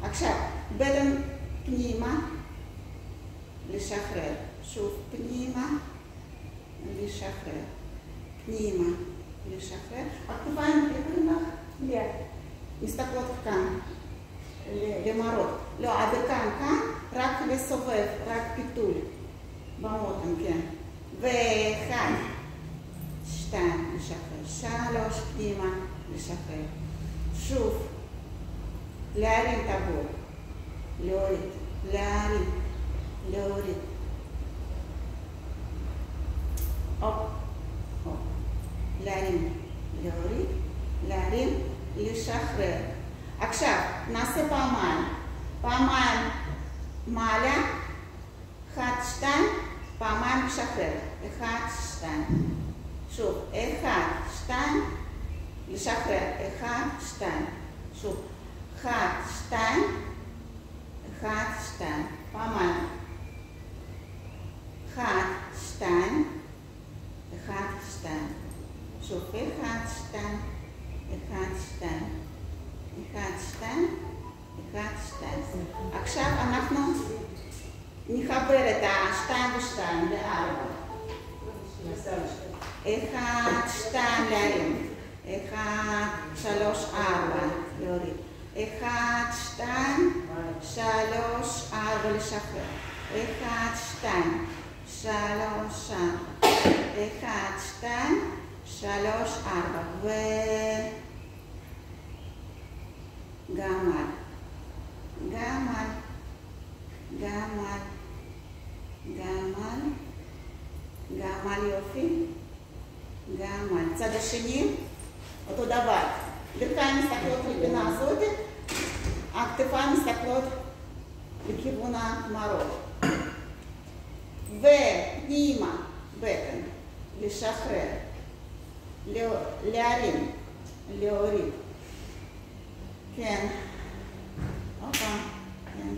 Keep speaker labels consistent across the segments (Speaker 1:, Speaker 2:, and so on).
Speaker 1: עכשיו, בטן פנימה, לשחרר. שוב פנימה, לשחרר. פנימה, לשחרר. הכתפיים יכולים לך מסתכלות כאן, למראות. לא, עד כאן, רק לסובב, רק פיתול. במותן, כן. ואחד, שתיים, לשחרר. שלוש, פנימה, לשחרר. שוב, להרים את הגוף. להוריד, להרים, להוריד. הופ, הופ. להרים, להוריד, להרים, לשחרר. עכשיו, נעשה פעמיים. פעמיים מעלה, 1, 2, פעמיים לשחרר. 1, 2. שוב, 1, 2, לשחרר. 1, 2. שוב, 1, 2, 1, 2. פעמיים. 1, 2, 1, 2. שוב, 1, 2, 1, 2. 1, 2, 1, 2. עכשיו אנחנו נחבר את ה-2 ו-2 ל-4. 1, 2 להרים. 1, 3, 4 להוריד. 1, 2, 3, 4 לשחרר. 1, 2, 3, 4. 1, 2, 3, 4. גמל, גמל, גמל, גמל, גמל יופי, גמל. צד השני, אותו דבר. ברכיים מסתכלות לפינה הזאת, הכתפיים מסתכלות לכיוון המראות. ופנימה, בטן, לשחרר, להרים, להוריד. כן. הופה, כן.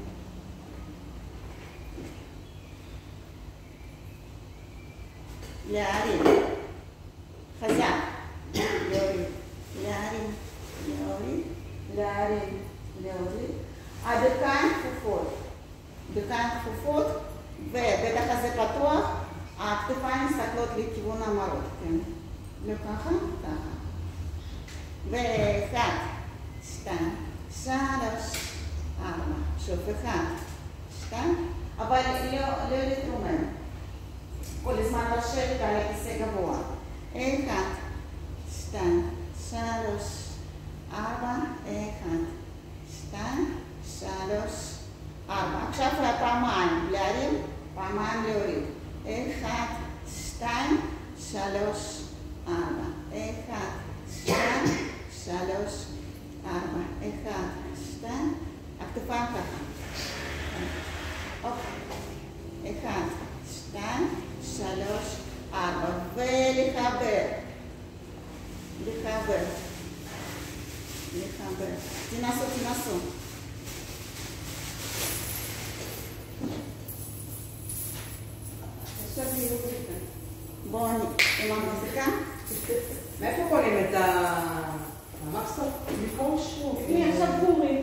Speaker 1: להרים. חזק. להוריד. להרים. להוריד. להרים. להוריד. עד כאן כפופות. בכאן כפופות, ובטח הזה פתוח, הכתפיים מסתכלות לכיוון המראות. כן. לא ככה? ככה. ואחד. 2, 3, 4. שוב, 1, 2, אבל לא להתרומם. כל הזמן לשבת על הכיסא גבוה. 1, 2, 3, 4, 1, 2, 3, 4. עכשיו פעמיים להרים, פעמיים להוריד. 1, 2, 3, 4. 1, 2, 3, 4, 1, 2, הכתפיים ככה. אוקיי. 1, 2, 3, 4. ולחבר. לחבר. לחבר. תנסו, תנסו. עכשיו זה מוזיקה. בואו עם המוזיקה.
Speaker 2: מאיפה קוראים את המקסטור?
Speaker 3: מפורש? הנה, עכשיו פורים.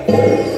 Speaker 2: כן.